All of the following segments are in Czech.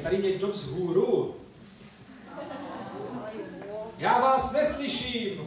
Je tady někdo vzhůru? Já vás neslyším!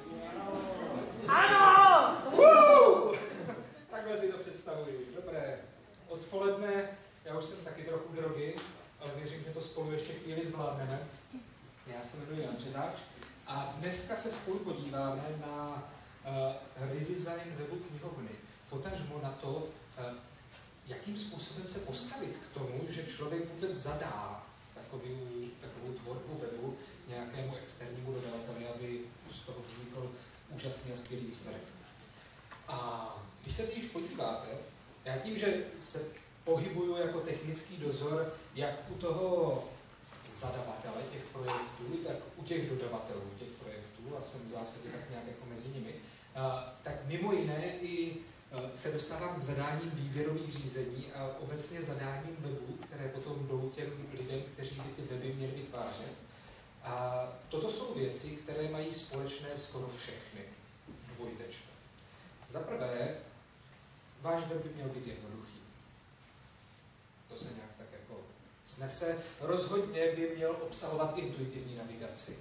Ano! Takhle si to představuji. Dobré. Odpoledne, já už jsem taky trochu drogy, ale věřím, že to spolu ještě chvíli zvládneme. Já se jmenuji Jan Řezáč a dneska se spolu podíváme na redesign webu knihovny. Potažmo na to, jakým způsobem se postavit k tomu, že člověk vůbec zadá takovou tvorbu webu nějakému externímu dodavateli, aby z toho vznikl úžasný a skvělý výsledek. A když se když podíváte, já tím, že se pohybuju jako technický dozor, jak u toho zadavatele těch projektů, tak u těch dodavatelů těch projektů, a jsem v zásadě tak nějak jako mezi nimi, tak mimo jiné i se dostávám k zadáním výběrových řízení a obecně zadáním webů, které potom jdou těm lidem, kteří by ty weby měli vytvářet. A toto jsou věci, které mají společné skoro všechny. Dvojtečka. Za prvé, váš web by měl být jednoduchý. To se nějak tak jako snese. Rozhodně by měl obsahovat intuitivní navigaci.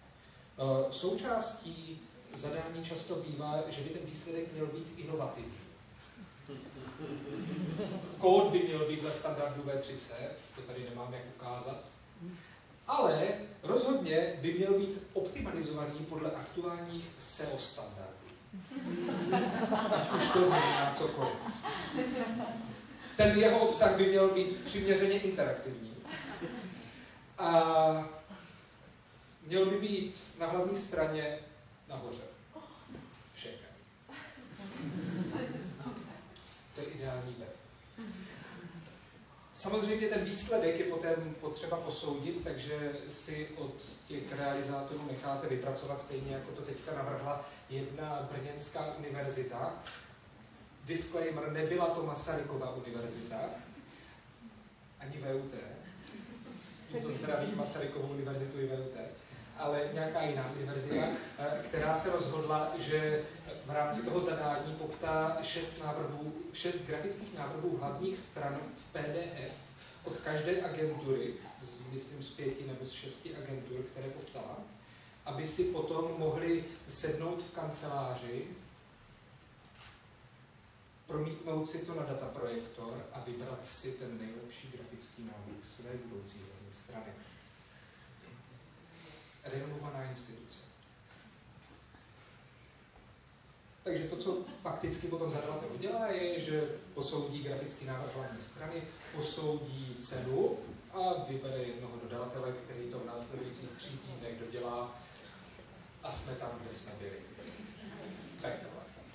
Součástí zadání často bývá, že by ten výsledek měl být inovativní. Kód by měl být dle standardu V3C, to tady nemám jak ukázat, ale rozhodně by měl být optimalizovaný podle aktuálních SEO standardů. Ať už to znamená cokoliv. Ten jeho obsah by měl být přiměřeně interaktivní. A měl by být na hlavní straně nahoře. Všechno. To je ideální web. Samozřejmě ten výsledek je potom potřeba posoudit, takže si od těch realizátorů necháte vypracovat stejně, jako to teďka navrhla jedna brněnská univerzita. Disclaimer, nebyla to Masarykova univerzita, ani VUT. Tímto zdravím Masarykovu univerzitu i VUT. Ale nějaká jiná univerzita, která se rozhodla, že v rámci toho zadání poptá 6 grafických návrhů hlavních stran v PDF od každé agentury, myslím z 5 nebo z 6 agentur, které poptala, aby si potom mohli sednout v kanceláři, promítnout si to na dataprojektor a vybrat si ten nejlepší grafický návrh své budoucí hlavní strany. Renomovaná instituce. Takže to, co fakticky potom zadavatel udělá, je, že posoudí grafický návrh hlavní strany, posoudí cenu a vybere jednoho dodavatele, který to v následujících 3 týdnech dodělá a jsme tam, kde jsme byli. Takhle.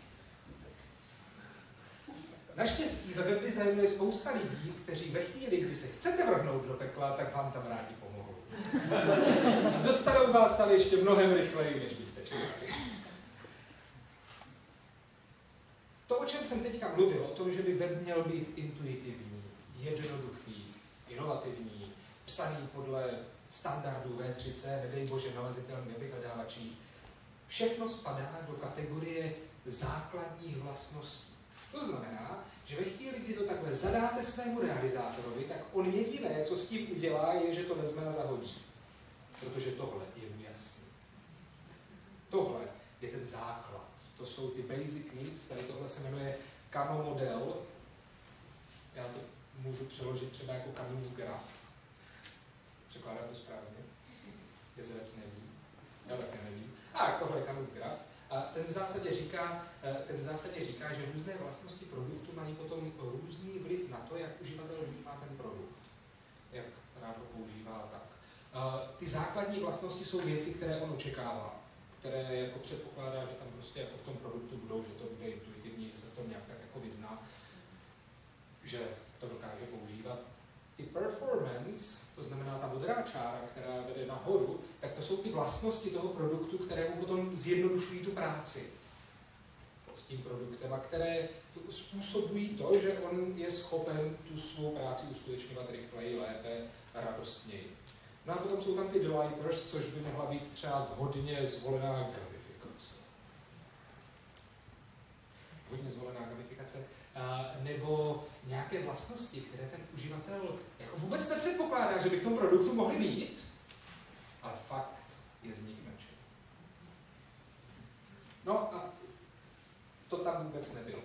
Naštěstí ve webdesignu je spousta lidí, kteří ve chvíli, kdy se chcete vrhnout do pekla, tak vám tam rádi pomohou. Dostanou vás tam ještě mnohem rychleji, než byste čekali. To, o čem jsem teďka mluvil, o tom, že by web měl být intuitivní, jednoduchý, inovativní, psaný podle standardů V3C, nedej bože nalezitelný ve vyhledávačích, všechno spadá do kategorie základních vlastností. To znamená, že ve chvíli, kdy to takhle zadáte svému realizátorovi, tak on jediné, co s tím udělá, je, že to vezme a zahodí. Protože tohle je mu jasný. Tohle je ten základ. To jsou ty basic needs, tady tohle se jmenuje Kano model. Já to můžu přeložit třeba jako Kanův graf. Překládám to správně? Jezevec neví. Já také nevím. Tohle je Kanův graf. A ten v zásadě říká, že různé vlastnosti produktu mají potom různý vliv na to, jak uživatel vnímá ten produkt. Jak rád ho používá tak. Ty základní vlastnosti jsou věci, které on očekává, které jako předpokládá, že tam prostě jako v tom produktu budou, že to bude intuitivní, že se v tom nějak tak jako vyzná, že to dokáže používat. Ty performance, to znamená ta modrá čára, která vede nahoru, tak to jsou ty vlastnosti toho produktu, které mu potom zjednodušují tu práci s tím produktem a které způsobují to, že on je schopen tu svou práci uskutečňovat rychleji, lépe a radostněji. No a potom jsou tam ty delighters, což by mohla být třeba vhodně zvolená gamifikace. špatně zvolená gamifikace, nebo nějaké vlastnosti, které ten uživatel jako vůbec nepředpokládá, že by v tom produktu mohly být, ale fakt je z nich nadšený. No a to tam vůbec nebylo.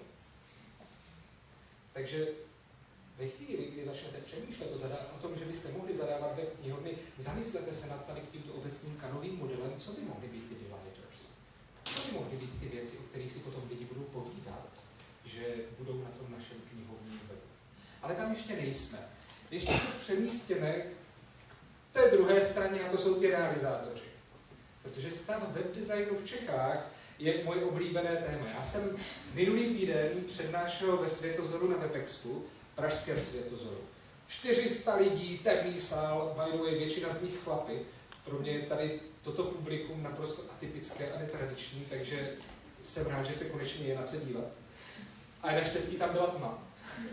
Takže ve chvíli, kdy začnete přemýšlet o tom, že byste mohli zadávat web knihovny, zamyslete se nad tady tímto obecným kanovým modelem, co by mohly být ty dividers. Co by mohly být ty věci, o kterých si potom lidi budou povídat, že budou na tom našem knihovním webu. Ale tam ještě nejsme. Ještě se přemístěme k té druhé straně, a to jsou ty realizátoři. Protože stav webdesignu v Čechách je moje oblíbené téma. Já jsem minulý týden přednášel ve Světozoru na WebExpu, pražském Světozoru. 400 lidí, temný sál, by the way, většina z nich chlapy. Pro mě je tady toto publikum naprosto atypické a netradiční, takže jsem rád, že se konečně je na co dívat. A naštěstí tam byla tma.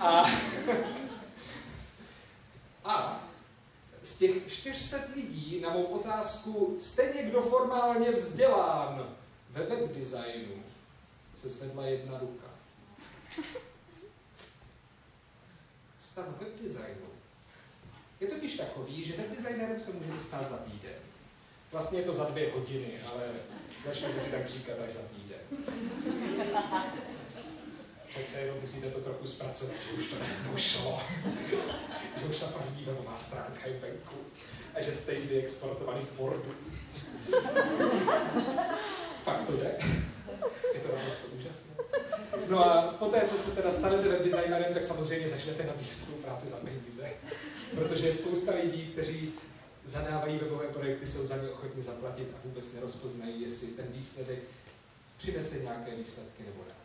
A z těch 400 lidí na mou otázku, jste někdo formálně vzdělán ve webdesignu, se zvedla jedna ruka. Stav webdesignu je totiž takový, že webdesignerem se můžete stát za týden. Vlastně je to za 2 hodiny, ale začnete si tak říkat až za týden. Přece jenom musíte to trochu zpracovat, že už to nejednou šlo. Že už ta první webová stránka je venku. A že jste ji vyexportovali z Wordu. Fakt to jde. Je to naprosto úžasné. No a poté, co se teda stanete webdesignerem, tak samozřejmě začnete nabízet svou práci za peníze. Protože je spousta lidí, kteří zadávají webové projekty, jsou za ně ochotni zaplatit a vůbec nerozpoznají, jestli ten výsledek přinese nějaké výsledky nebo ne.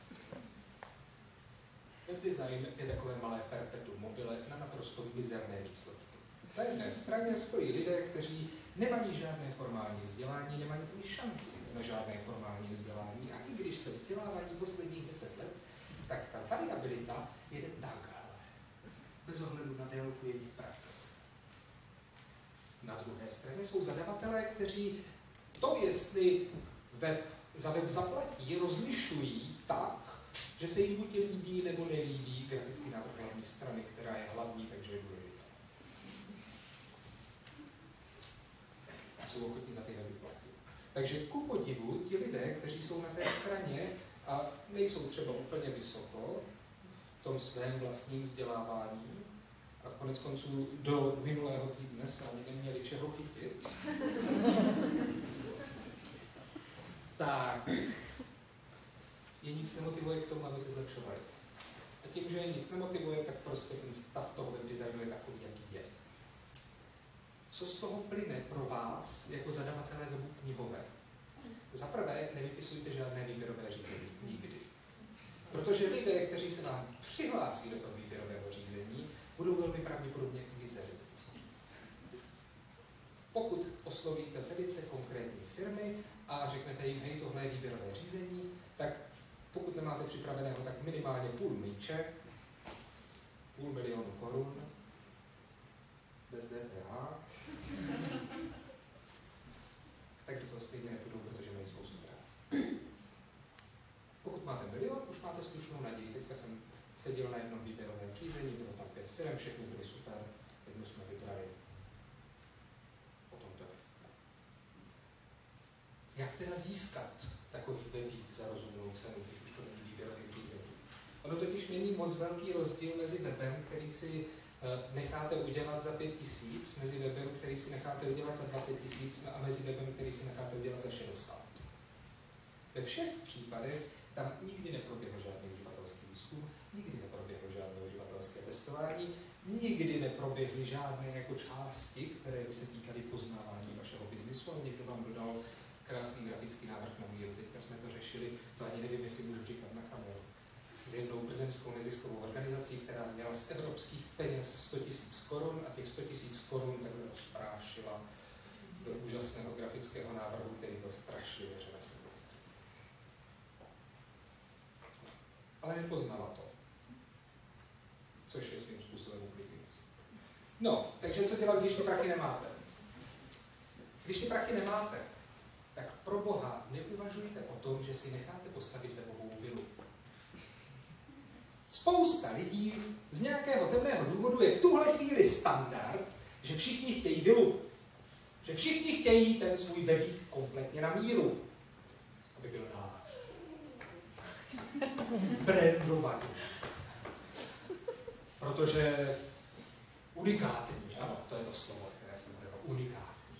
Webdesign je takové malé perpetuum mobile na naprosto mizerné výsledky. Na jedné straně stojí lidé, kteří nemají žádné formální vzdělání, nemají ani šanci na žádné formální vzdělání a i když se vzdělávají posledních 10 let, tak ta variabilita jede takhle, bez ohledu na délku jejich praxe. Na druhé straně jsou zadavatelé, kteří to, jestli za web zaplatí, rozlišují tak, že se jim buď líbí nebo nelíbí grafický návrh hlavní strany, která je hlavní, takže je důležitá. A jsou ochotní za ty weby platit. Takže ku podivu ti lidé, kteří jsou na té straně a nejsou třeba úplně vysoko v tom svém vlastním vzdělávání, a konec konců do minulého týdne se ani neměli čeho chytit, tak je nic nemotivuje k tomu, aby se zlepšovali. A tím, že je nic nemotivuje, tak prostě ten stav toho webdesignu je takový, jaký je. Co z toho plyne pro vás, jako zadavatele webu knihoven? Za prvé, nevypisujte žádné výběrové řízení. Nikdy. Protože lidé, kteří se vám přihlásí do toho výběrového řízení, budou velmi pravděpodobně mizerní. Pokud oslovíte velice konkrétní firmy a řeknete jim, hej, tohle je výběrové řízení, tak pokud nemáte připraveného, tak minimálně půl míče, 500 000 korun, bez DPH, tak do toho stejně nepůjdou, protože mají spoustu práce. Pokud máte 1 000 000, už máte slušnou naději. Teďka jsem seděl na jednom výběrovém řízení, bylo tam 5 firm, všechny byly super, jednu jsme vybrali. O tom to je. Jak teda získat takový webík za rozumnou cenu, když už to není výběrové řízení? Ono totiž není moc velký rozdíl mezi webem, který si necháte udělat za 5 000, mezi webem, který si necháte udělat za 20 000 a mezi webem, který si necháte udělat za 60. Ve všech případech tam nikdy neproběhl žádný uživatelský výzkum, nikdy neproběhlo žádné uživatelské testování, nikdy neproběhly žádné jako části, které by se týkaly poznávání vašeho biznisu, ale někdo vám dodal krásný grafický návrh na míru. Teďka jsme to řešili, to ani nevím, jestli můžu říkat na kameru, s jednou brněnskou neziskovou organizací, která měla z evropských peněz 100 000 korun a těch 100 000 korun takhle rozprášila do úžasného grafického návrhu, který byl strašlivě řemeslný. Ale nepoznala to, což je svým způsobem uklidňující. No, takže co dělat, když ty prachy nemáte? Když ty prachy nemáte, tak pro Boha neuvažujte o tom, že si necháte postavit webovou vilu. spousta lidí z nějakého temného důvodu je v tuhle chvíli standard, že všichni chtějí vilu. Že všichni chtějí ten svůj webík kompletně na míru. Aby byl náš. Brandovaný. Protože unikátní, ano, to je to slovo, které jsem hledal, unikátní.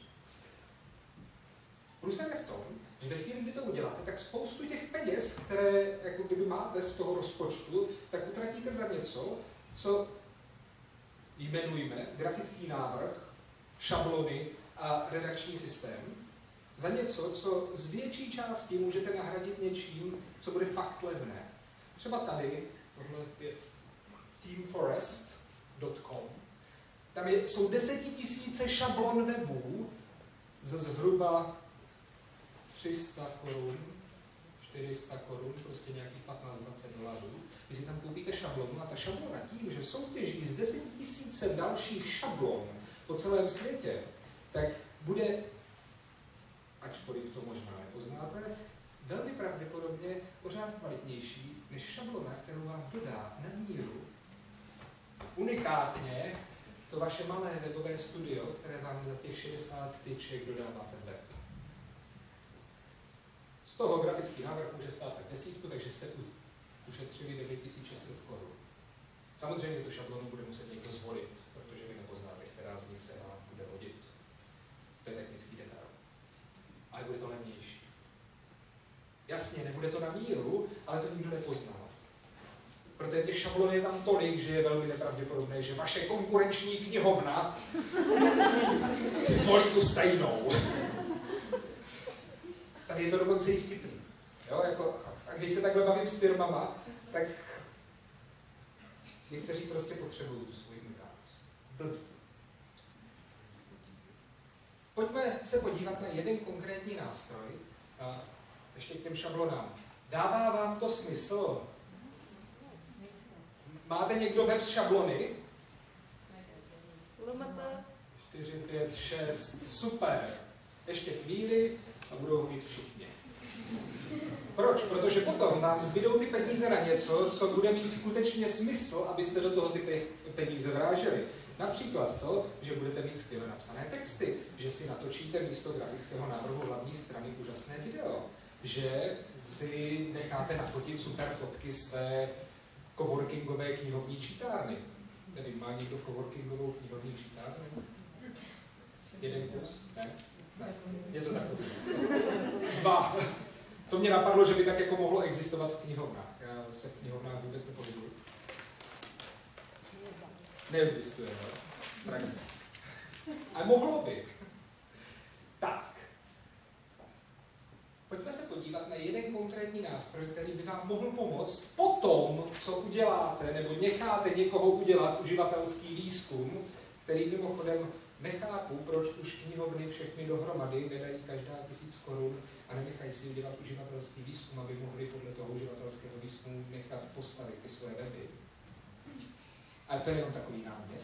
Průsem je v tom, že ve chvíli, kdy to uděláte, tak spoustu těch peněz, které jako kdyby máte z toho rozpočtu, tak utratíte za něco, co jmenujeme grafický návrh, šablony a redakční systém, za něco, co z větší části můžete nahradit něčím, co bude fakt levné. Třeba tady, tohle je themeforest.com, tam jsou 10 000 šablon webů za zhruba 300 korun, 400 korun, prostě nějakých 15-20 dolarů. Vy si tam koupíte šablonu a ta šablona tím, že soutěží z 10 000 dalších šablon po celém světě, tak bude, ačkoliv to možná nepoznáte, velmi pravděpodobně pořád kvalitnější než šablona, kterou vám dodá na míru unikátně to vaše malé webové studio, které vám za těch 60 tyček dodává ten web. Z toho grafický návrh může stát tak 10, takže jste ušetřili 9600 korun. Samozřejmě tu šablonu bude muset někdo zvolit, protože vy nepoznáte, která z nich se vám bude hodit. To je technický detail. Ale bude to levnější. Jasně, nebude to na míru, ale to nikdo nepozná. Protože těch šablon je tam tolik, že je velmi nepravděpodobné, že vaše konkurenční knihovna si zvolí tu stejnou. Tady je to dokonce i vtipný. Jo, jako, a když se takhle bavím s firmama, tak někteří prostě potřebují tu svoji unikátnost. Blbý. Pojďme se podívat na jeden konkrétní nástroj, a ještě k těm šablonám. Dává vám to smysl? Máte někdo web z šablony? 4, 5, 6, super. Ještě chvíli a budou ho mít všichni. Proč? Protože potom vám zbydou ty peníze na něco, co bude mít skutečně smysl, abyste do toho ty peníze vráželi. Například to, že budete mít skvěle napsané texty, že si natočíte místo grafického návrhu hlavní strany úžasné video, že si necháte nafotit super fotky své coworkingové knihovní čítárny. Nevím, má někdo coworkingovou knihovní čítárnu? Jeden kus? Ne? Ne. Něco takového. 2. To mě napadlo, že by tak jako mohlo existovat v knihovnách. Já se v knihovnách vůbec nepohybuji. Neexistuje, no? Tragicky. Ale mohlo by. Tak. Pojďme se podívat na jeden konkrétní nástroj, který by vám mohl pomoct po tom, co uděláte, nebo necháte někoho udělat uživatelský výzkum, který mimochodem nechápu, proč už knihovny všechny dohromady nedají každá 1000 korun a nenechají si udělat uživatelský výzkum, aby mohli podle toho uživatelského výzkumu nechat postavit ty svoje weby. Ale to je jenom takový námět.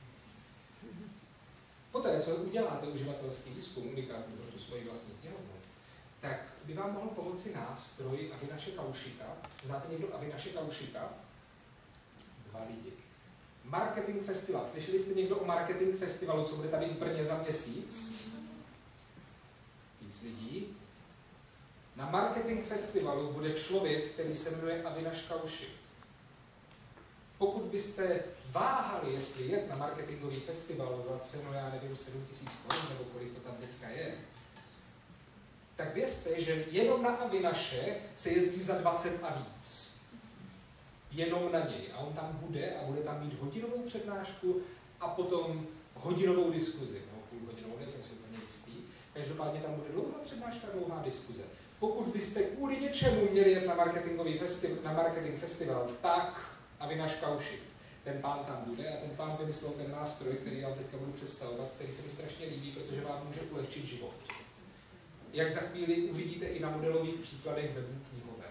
Poté, co uděláte uživatelský výzkum, unikátní pro tu svoji vlastní knihovnu, tak by vám mohl pomoci nástroj Avinaše Kaušika. Znáte někdo Avinaše Kaušika? 2 lidi. Marketing Festival. Slyšeli jste někdo o Marketing Festivalu, co bude tady v Brně za měsíc? Víc lidí. Na Marketing Festivalu bude člověk, který se jmenuje Avinaš Kaušik. Pokud byste váhali, jestli jet na marketingový festival za cenu, já nevím, 7000 korun, nebo kolik to tam teďka je, tak vězte, že jenom na Avinaše se jezdí za 20 a víc. Jenom na něj. A on tam bude a bude tam mít hodinovou přednášku a potom hodinovou diskuzi. No, půlhodinovou, nejsem si úplně jistý. Každopádně tam bude dlouhá přednáška, dlouhá diskuze. Pokud byste kvůli něčemu měli jet na marketing festival, tak Avinaš Kaušik. Ten pán tam bude a ten pán vymyslel ten nástroj, který já teďka budu představovat, který se mi strašně líbí, protože vám může ulehčit život. Jak za chvíli uvidíte i na modelových příkladech webů knihoven.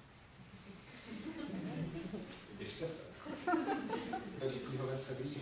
Těžké se. Weby knihoven se blíží.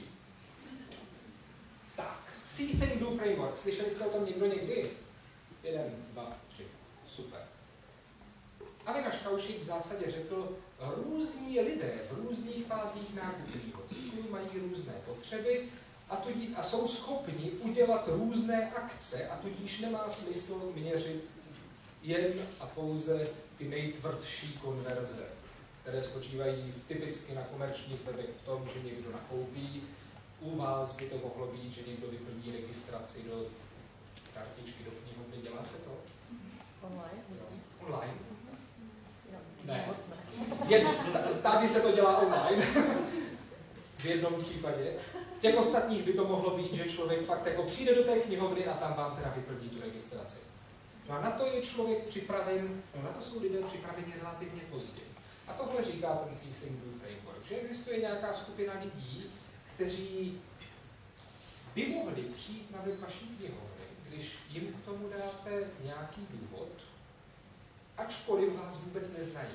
Tak, See Think Do Framework. Slyšeli jste o tom někdo někdy? 1, 2, 3. Super. Avinaš Kaušik v zásadě řekl, různí lidé v různých fázích nákupního cyklu, mají různé potřeby a jsou schopni udělat různé akce a tudíž nemá smysl měřit jen a pouze ty nejtvrdší konverze, které spočívají typicky na komerčních webech v tom, že někdo nakoupí. U vás by to mohlo být, že někdo vyplní registraci do kartičky, do knihovny. Dělá se to? Online? Ne. Tady se to dělá online. V jednom případě. V těch ostatních by to mohlo být, že člověk fakt jako přijde do té knihovny a tam vám teda vyplní tu registraci. No a na to je člověk připraven, na to jsou lidé připraveni relativně pozdě. A tohle říká ten Seizing Blue Framework, že existuje nějaká skupina lidí, kteří by mohli přijít na web vaší knihovny, když jim k tomu dáte nějaký důvod, ačkoliv vás vůbec neznají.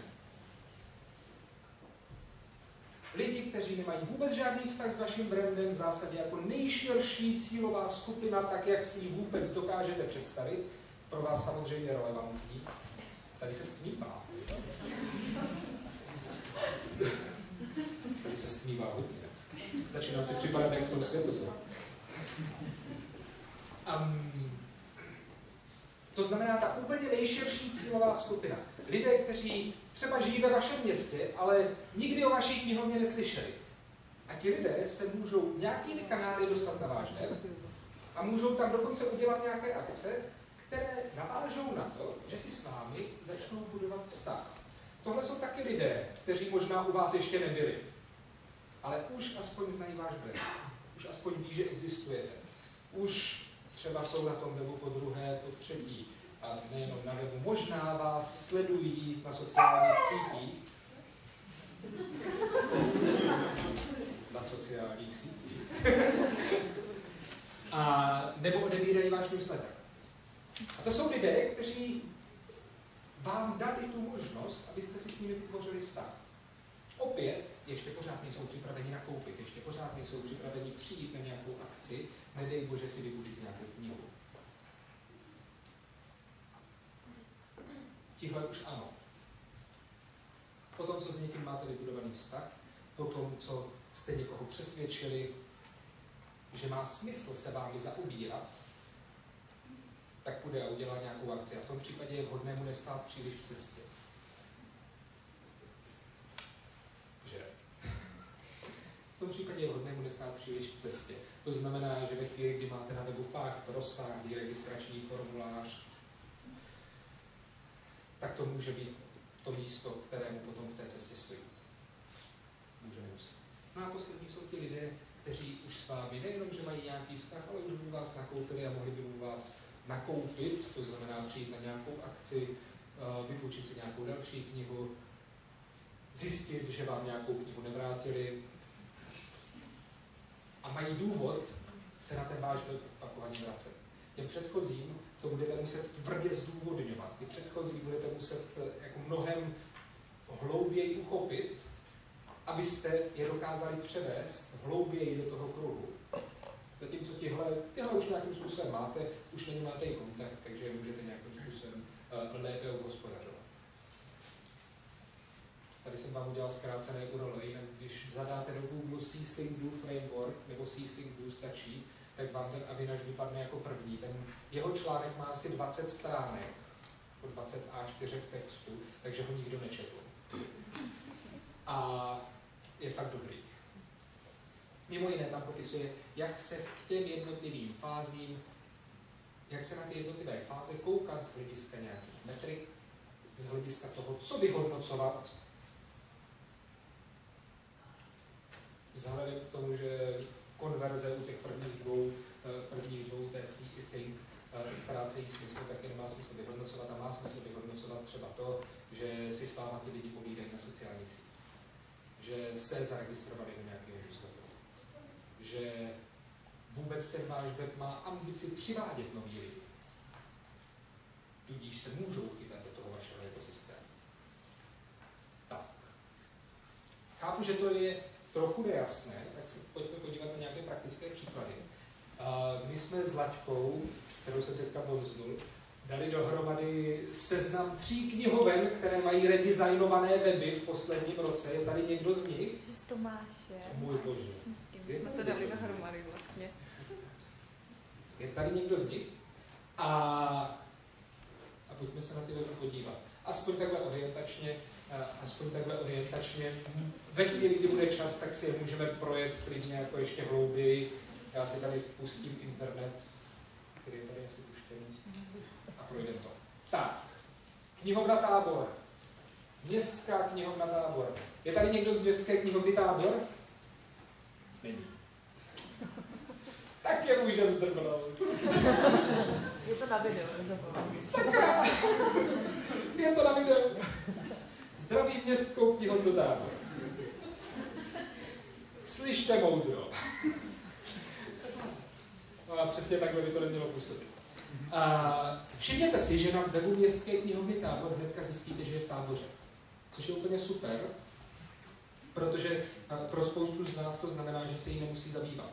Lidi, kteří nemají vůbec žádný vztah s vaším brandem, v zásadě jako nejširší cílová skupina, tak jak si ji vůbec dokážete představit, pro vás samozřejmě relevantní. Tady se stmívá. Tady se stmívá hodně. Začínám si připadat jak v tom světlu. To znamená ta úplně nejširší cílová skupina. Lidé, kteří třeba žijí ve vašem městě, ale nikdy o vaší knihovně neslyšeli. A ti lidé se můžou nějakými kanály dostat na váš web a můžou tam dokonce udělat nějaké akce, které navážou na to, že si s vámi začnou budovat vztah. Tohle jsou taky lidé, kteří možná u vás ještě nebyli, ale už aspoň znají váš brand. Už aspoň ví, že existujete. Už třeba jsou na tom webu po druhé, po třetí. A nejenom na webu, možná vás sledují na sociálních sítích. Na sociálních sítích. A nebo odebírají váš newsletter. A to jsou lidé, kteří vám dali tu možnost, abyste si s nimi vytvořili vztah. Opět, ještě pořád nejsou připraveni nakoupit, ještě pořád nejsou připraveni přijít na nějakou akci, nedej bože si využít nějakou knihu. Tihle už ano. Potom, co s někým máte vybudovaný vztah, potom, co jste někoho přesvědčili, že má smysl se vámi zaobírat, tak půjde a udělá nějakou akci. A v tom případě je vhodné mu nestát příliš v cestě. Že? V tom případě je vhodné mu nestát příliš v cestě. To znamená, že ve chvíli, kdy máte na webu fakt rozsáhlý registrační formulář, tak to může být to místo, kterému potom v té cestě stojí. Může nemusí. No a poslední jsou ti lidé, kteří už s vámi nejenom, že mají nějaký vztah, ale už by u vás nakoupili a mohli by u vás nakoupit, to znamená přijít na nějakou akci, vypůjčit si nějakou další knihu, zjistit, že vám nějakou knihu nevrátili a mají důvod se na ten váš web opakovaně vracet. Těm předchozím to budete muset tvrdě zdůvodňovat. Ty předchozí budete muset jako mnohem hlouběji uchopit, abyste je dokázali převést hlouběji do toho kruhu. Zatímco tyhle už nějakým způsobem máte, už na ně máte i kontakt, takže je můžete nějakým způsobem lépe obhospodařovat. Tady jsem vám udělal zkrácené URL, jinak když zadáte do Google Seizing Blue Framework nebo Seizing Blue stačí, tak vám ten Avinash vypadne jako první. Jeho článek má asi 20 stránek, 20 A4 textu, takže ho nikdo nečetl. A je fakt dobrý. Mimo jiné tam popisuje, jak se k těm jednotlivým fázím, jak se na ty jednotlivé fáze koukat z hlediska nějakých metrik, z hlediska toho, co vyhodnocovat, vzhledem k tomu, že konverze u těch prvních dvou té think ztrácejí smysl, tak nemá smysl vyhodnocovat a má smysl vyhodnocovat třeba to, že si s váma ty lidi povídají na sociálních sítích, že se zaregistrovali do nějakého newsletteru, že vůbec ten váš web má ambici přivádět nový lidi. Tudíž se můžou chytat do toho vašeho ekosystému. Tak. Chápu, že to je trochu nejasné, tak se pojďme podívat na nějaké praktické příklady. My jsme s Laďkou, kterou jsem teďka bonznul, dali dohromady seznam 3 knihoven, které mají redesignované weby v posledním roce. Je tady někdo z nich? Z Tomáše. Můj bože. My jsme to dali dohromady vlastně. Je tady někdo z nich? A pojďme se na ty weby podívat. Aspoň takhle orientačně. Ve chvíli, kdy bude čas, tak si je můžeme projet klidně jako ještě hlouběji. Já si tady pustím internet, který je tady asi puštěný, a projdeme to. Tak, knihovna Tábor. Městská knihovna Tábor. Je tady někdo z městské knihovny Tábor? Není. Tak je můžeme zdrbnout. Je to na videu. Sakra! Je to na videu. Zdraví městskou knihovnu Tábor. Slyšte moudro. No a přesně takhle by to nemělo působit. Všimněte si, že na webu městské knihovny Tábor hnedka zjistíte, že je v Táboře. Což je úplně super, protože pro spoustu z nás to znamená, že se jí nemusí zabývat.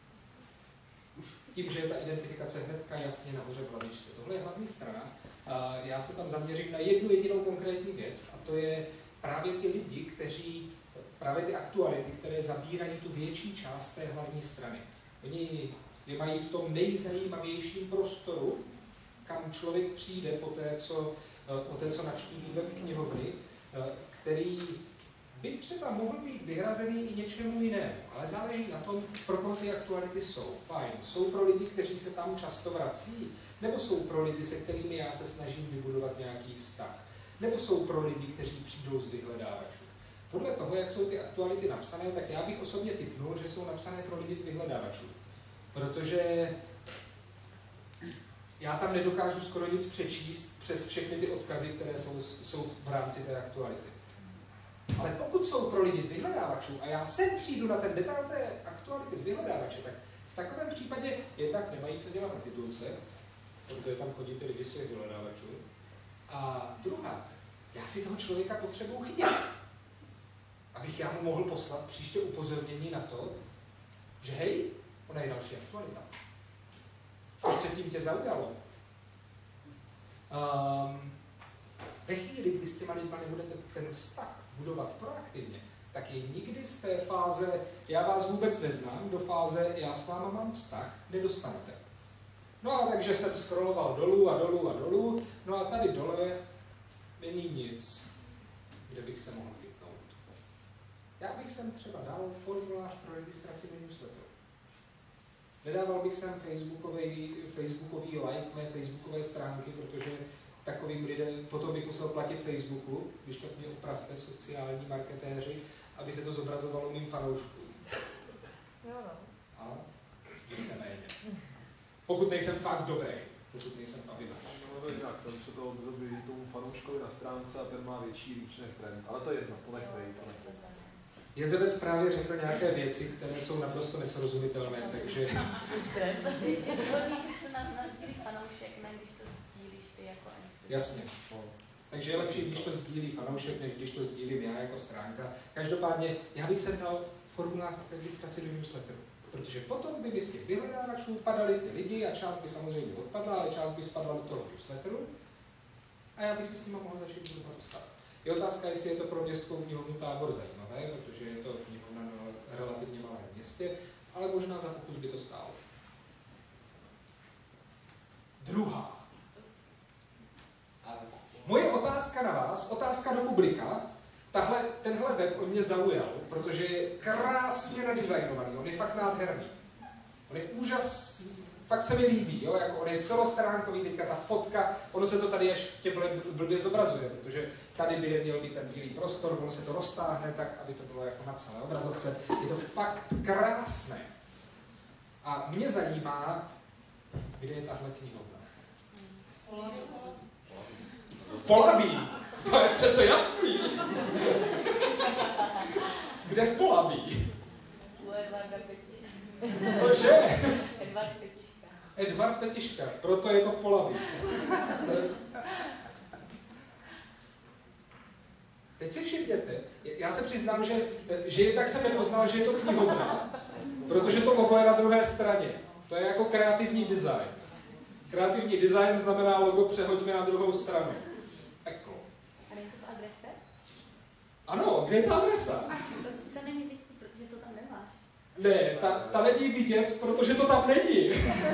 Tím, že je ta identifikace hnedka jasně nahoře v hlavičce. Tohle je hlavní strana. Já se tam zaměřím na jednu jedinou konkrétní věc, a to je právě ty lidi, kteří, právě ty aktuality, které zabírají tu větší část té hlavní strany. Oni je mají v tom nejzajímavějším prostoru, kam člověk přijde po té, co navštíví web knihovny, který by třeba mohl být vyhrazený i něčemu jinému, ale záleží na tom, pro koho ty aktuality jsou. Fajn. Jsou pro lidi, kteří se tam často vrací, nebo jsou pro lidi, se kterými já se snažím vybudovat nějaký vztah, nebo jsou pro lidi, kteří přijdou z vyhledávačů. Podle toho, jak jsou ty aktuality napsané, tak já bych osobně tipnul, že jsou napsané pro lidi z vyhledávačů. Protože já tam nedokážu skoro nic přečíst přes všechny ty odkazy, které jsou v rámci té aktuality. Ale pokud jsou pro lidi z vyhledávačů a já sem přijdu na ten detail té aktuality z vyhledávače, tak v takovém případě jednak nemají co dělat na titulce, protože tam chodí ty lidi z těch vyhledávačů. A druhá, já si toho člověka potřebuji chytit, abych já mu mohl poslat příště upozornění na to, že hej, ona je další aktualita. Co předtím tě zaujalo? Ve chvíli, kdy s těma lidma nebudete ten vztah budovat proaktivně, tak je nikdy z té fáze já vás vůbec neznám, do fáze já s váma mám vztah, nedostanete. No a takže jsem scrolloval dolů a dolů a dolů, no a tady dole není nic, kde bych se mohl chytnout. Já bych sem třeba dal formulář pro registraci do newsletteru. Nedával bych sem facebookový like mé facebookové stránky, protože takovým lidem, potom bych musel platit Facebooku, když tak mě opravte sociální marketéři, aby se to zobrazovalo mým fanouškům. Jo, no. A víceméně. Pokud nejsem fakt dobrý, pokud nejsem pavinář. No jinak, tam se to období tomu fanouškovi na stránce a ten má větší reach než trend, ale to je jedno, to nechme. Jezebec právě řekl nějaké věci, které jsou naprosto nesrozumitelné, takže... Je vhodný, když to nasdílí fanoušek, ne když to sdílíš ty jako instituce. Jasně. Takže je lepší, když to sdílí fanoušek, než když to sdílím já jako stránka. Každopádně, já bych se dal formulář pro registraci do newsletteru, protože potom by z těch vyhledávačů padaly ty lidi a část by samozřejmě odpadla, ale část by spadla do toho newsletteru a já bych se s nimi mohl začít budovat vztah. Je otázka, jestli je to pro městskou knihovnu Tábor zajímavé, protože je to knihovna na relativně malém městě, ale možná za pokus by to stálo. Druhá. Moje otázka na vás, otázka do publika. Tenhle web on mě zaujal, protože je krásně nadizajnovaný, on je fakt nádherný. On je úžasný, fakt se mi líbí, jo? Jako on je celostránkový, teďka ta fotka, ono se to tady ještě blbě zobrazuje, protože tady by neměl být ten bílý prostor, ono se to roztáhne tak, aby to bylo jako na celé obrazovce. Je to fakt krásné. A mě zajímá, kde je tahle knihovna. V Polabí. To je přece jasný. Kde v Polabí? U Edvarda Petiška. Cože? Edvard Petiška. Edvard Petiška, proto je to v Polabí. Teď si všimněte, já se přiznám, že jednak jsem nepoznal, že je to knihovna, protože to logo je na druhé straně. To je jako kreativní design. Kreativní design znamená logo přehoďme na druhou stranu. Peklo. A není to v adrese? Ano, kde je ta adresa? To není vidět, protože to tam nemáš. Ne, ta není vidět, protože to tam není.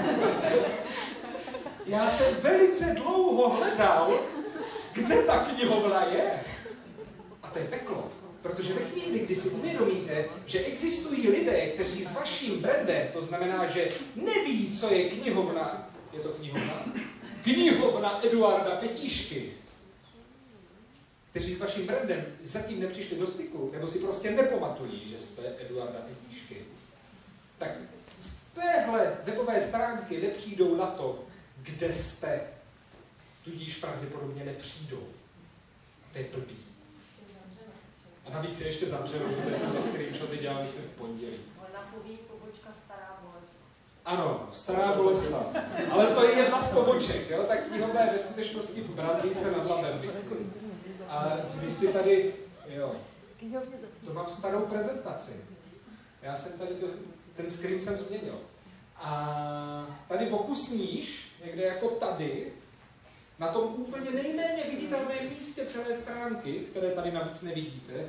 Já jsem velice dlouho hledal, kde ta knihovna je. A to je peklo. Protože ve chvíli, kdy si uvědomíte, že existují lidé, kteří s vaším brandem, to znamená, že neví, co je knihovna, je to knihovna? Knihovna Eduarda Petíšky, kteří s vaším brandem zatím nepřišli do styku, nebo si prostě nepamatují, že jste Eduarda Petíšky, tak z téhle webové stránky nepřijdou na to, kde jste. Tudíž pravděpodobně nepřijdou. To je blbý. A navíc je ještě zavřeno, protože jsem to screenshoty dělal, jsme v pondělí. Ale napoví pobočka Stará Boleslav. Ano, Stará Boleslav. Ale to je jedna z poboček, jo? Tak knihovna je ve skutečnosti v Brandýse nad Labem, myslím. A když si tady, jo, to mám starou prezentaci. Já jsem tady, ten screen jsem změnil. A tady pokusníš, někde jako tady, na tom úplně nejméně viditelném místě celé stránky, které tady navíc nevidíte,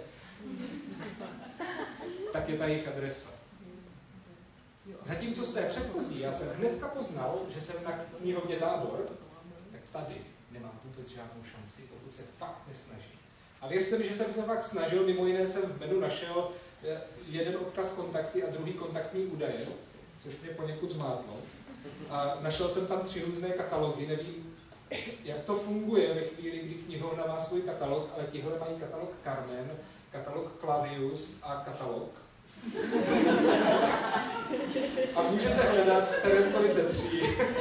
tak je ta jejich adresa. Zatímco z té předchozí, já jsem hnedka poznal, že jsem na knihovně Tábor, tak tady nemám vůbec žádnou šanci, pokud se fakt nesnaží. A věřte mi, že jsem se fakt snažil, mimo jiné jsem v menu našel jeden odkaz kontakty a druhý kontaktní údaje, což mě poněkud zmátlo. A našel jsem tam 3 různé katalogy, nevím, jak to funguje ve chvíli, kdy knihovna má svůj katalog, ale tihle mají katalog Carmen, katalog Clavius a katalog. A můžete hledat kterémkoliv ze 3.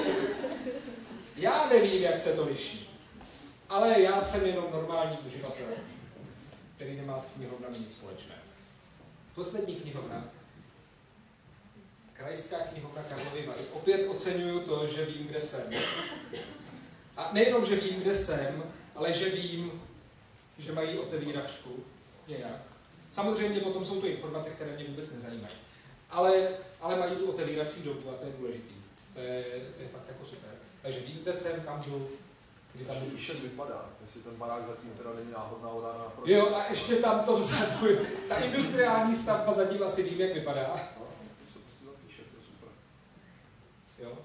Já nevím, jak se to liší, ale já jsem jenom normální uživatel, který nemá s knihovnami nic společného. Poslední knihovna, Krajská knihovna Karlovy Vary. Opět oceňuju to, že vím, kde jsem. A nejenom, že vím, kde jsem, ale že vím, že mají otevíračku nějak. Samozřejmě potom jsou to informace, které mě vůbec nezajímají. Ale mají tu otevírací dobu a to je důležitý. To je fakt jako super. Takže vím, kde jsem, kam jdu, kdy tam jdu. Ještě vypadá, jestli ten barák zatím teda není náhodná odána. Jo, a ještě tam to vzadu. Ta industriální stavba zatím asi vím, jak vypadá. No, to se prostě zapíše, to je super. Jo.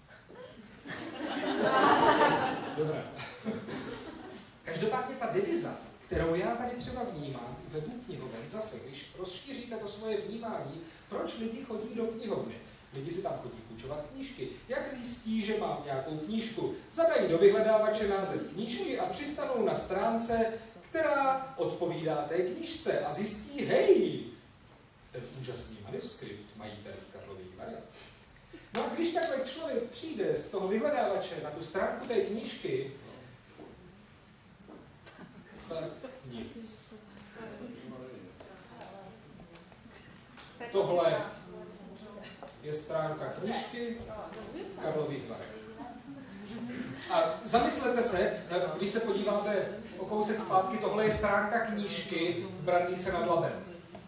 Dobrá. Každopádně ta deviza, kterou já tady třeba vnímám ve dvou knihoven, zase, když rozšíříte to svoje vnímání, proč lidi chodí do knihovny? Lidi si tam chodí půjčovat knížky. Jak zjistí, že mám nějakou knížku? Zadají do vyhledávače název knížky a přistanou na stránce, která odpovídá té knížce a zjistí, hej, ten úžasný manuskript mají tady v Karlových Varech. No a když takhle člověk přijde z toho vyhledávače na tu stránku té knížky, tak nic. Tohle je stránka knížky v Karlových Varech. A zamyslete se, když se podíváte o kousek zpátky, tohle je stránka knížky v Brandýse nad Labem.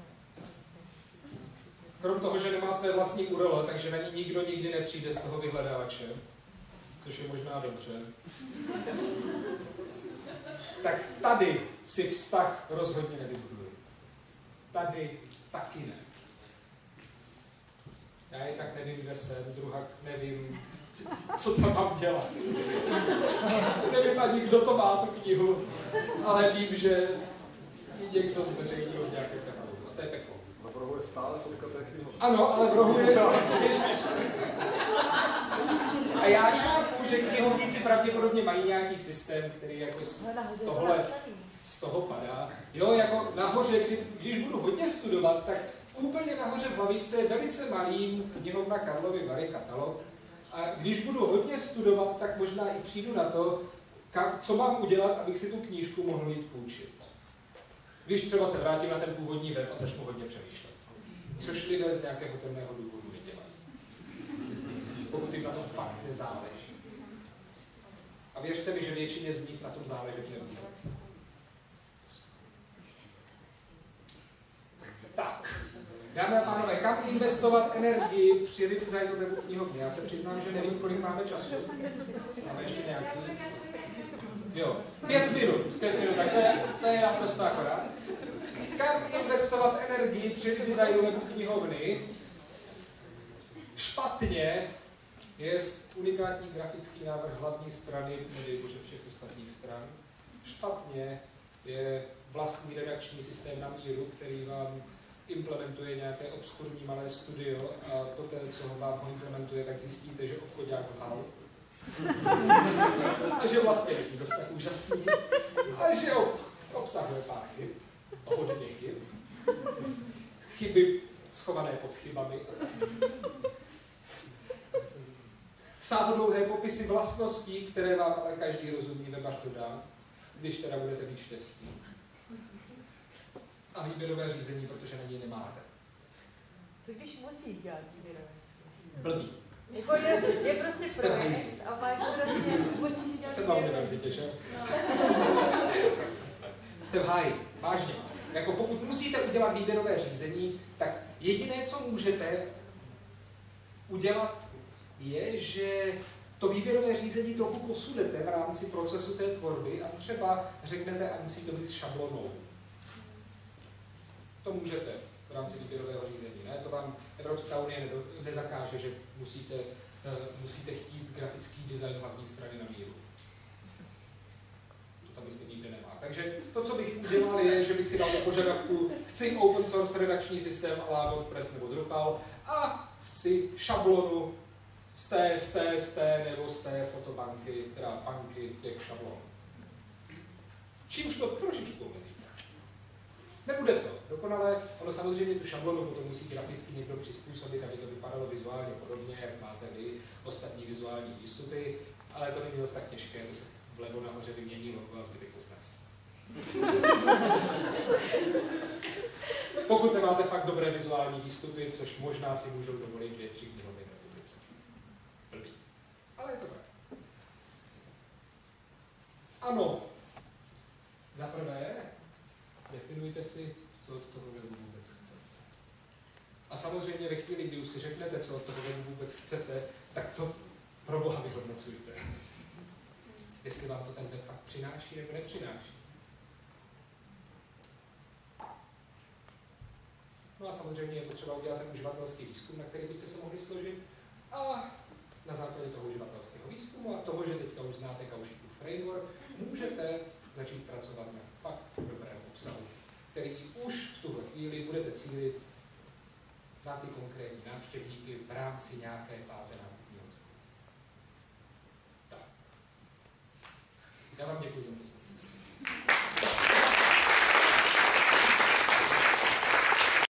Krom toho, že nemá své vlastní URL, takže na ní nikdo nikdy nepřijde z toho vyhledávače, což je možná dobře. Tak tady si vztah rozhodně nevybuduji. Tady taky ne. Já je tak nevím, kde jsem, druhak nevím, co tam mám dělat. Nevím ani, kdo to má, tu knihu, ale vím, že někdo zveřejnil nějaké katalogu. A to je peklo. Na rohu je stále fotka té knihovny. Ano, ale v rohu je... A já chápu, že knihovníci pravděpodobně mají nějaký systém, který jako tohle z toho padá. Jo, jako nahoře, když budu hodně studovat, tak úplně nahoře v hlavičce je velice malý knihovna Karlovy Vary katalog. A když budu hodně studovat, tak možná i přijdu na to, co mám udělat, abych si tu knížku mohl jít půjčit. Když třeba se vrátím na ten původní web a začnu hodně přemýšlet. Což lidé z nějakého temného důvodu nedělají. Pokud jim na tom fakt nezáleží. A věřte mi, že většině z nich na tom záležet nebude. Tak. Dámy a pánové, kam investovat energii při redesignu webu knihovny? Já se přiznám, že nevím, kolik máme času. Máme ještě nějaký? Jo, 5 minut, tak to je naprosto akorát. Kam investovat energii při redesignu webu knihovny? Špatně je unikátní grafický návrh hlavní strany, nedej bože všech ostatních stran. Špatně je vlastní redakční systém na míru, který vám implementuje nějaké obskurní malé studio a poté, co vám ho implementuje, tak zjistíte, že obchodák lhal. A že vlastně není zase tak úžasný. A že obsahuje pár chyb. Hodně chyb. Chyby schované pod chybami. Sáhodlouhé popisy vlastností, které vám ale každý rozumný webař dodá, když teda budete mít štěstí. A výběrové řízení, protože na něj nemáte. Co když musíš dělat výběrové? Blbý. Jako je prostě projekt a pak prostě musíš dělat. Jsem na univerzitě, že? No. Jste v háji, vážně. Jako pokud musíte udělat výběrové řízení, tak jediné, co můžete udělat, je, že to výběrové řízení trochu posunete v rámci procesu té tvorby a třeba řeknete, a musí to být s šablonou. To můžete v rámci výběrového řízení. Ne? To vám Evropská unie nezakáže, že musíte chtít grafický design hlavní strany na míru. To tam myslím nikde nemá. Takže to, co bych udělal, je, že bych si dal do požadavku, chci open source redakční systém à la WordPress nebo Drupal a chci šablonu z té nebo z té fotobanky, teda banky těch šablon. Čímž to trošičku omezíte. Nebude to dokonale, ono samozřejmě tu šablonu potom musí graficky někdo přizpůsobit, aby to vypadalo vizuálně podobně, jak máte vy ostatní vizuální výstupy, ale to není zase tak těžké, to se vlevo nahoře vymění logo a zbytek se snes. Pokud nemáte fakt dobré vizuální výstupy, což možná si můžou dovolit 2-3 knihovny v republice. Blbý. Ale je to tak. Ano. Za prvé, definujte si, co od toho webu vůbec chcete. A samozřejmě ve chvíli, kdy už si řeknete, co od toho webu vůbec chcete, tak to pro Boha vyhodnocujte. Jestli vám to ten web fakt přináší nebo nepřináší. No a samozřejmě je potřeba udělat ten uživatelský výzkum, na který byste se mohli složit. A na základě toho uživatelského výzkumu a toho, že teďka už znáte Kaušikův framework, můžete začít pracovat na fakt dobrém obsahu, který už v tuhle chvíli budete cílit na ty konkrétní návštěvníky v rámci nějaké fáze nákupního cyklu. Tak. Já vám děkuji za to.